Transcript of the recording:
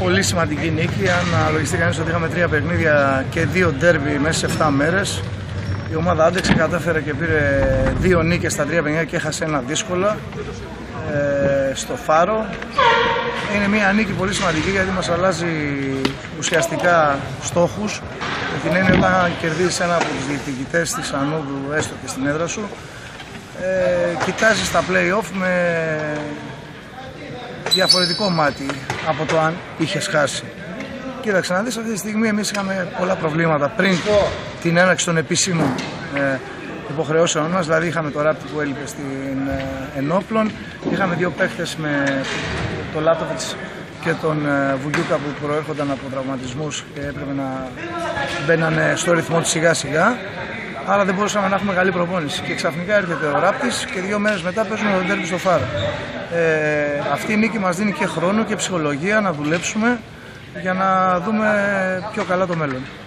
πολύ σημαντική νίκη. Αν λογιστεί κανείς ότι είχαμε 3 παιχνίδια και 2 ντέρμπι μέσα σε 7 μέρες, η ομάδα άντεξε, κατάφερε και πήρε 2 νίκες στα 3 παιχνίδια και έχασε ένα δύσκολα στο Φάρο. Είναι μια νίκη πολύ σημαντική γιατί μας αλλάζει ουσιαστικά στόχους. Με την έννοια όταν κερδίζεις ένα από τους διεκδικητές της Ανούδου, έστω και στην έδρα σου, κοιτάζεις τα play-off με διαφορετικό μάτι από το αν είχες χάσει. Κοίταξε να δεις, αυτή τη στιγμή εμείς είχαμε πολλά προβλήματα πριν την έναρξη των επίσημων υποχρεώσεων μας. Δηλαδή είχαμε το Ράπτη που έλειπε στην Ενόπλων, είχαμε 2 παίχτες με τον Λάτοβιτς και τον Βουγιούκα που προέρχονταν από τραυματισμούς και έπρεπε να μπαίνανε στο ρυθμό του σιγά σιγά. Άρα δεν μπορούσαμε να έχουμε καλή προπόνηση. Και ξαφνικά έρχεται ο Ράπτης και 2 μέρες μετά παίζουμε το ντέρμπι στο Φάρο. Αυτή η νίκη μας δίνει και χρόνο και ψυχολογία να δουλέψουμε για να δούμε πιο καλά το μέλλον.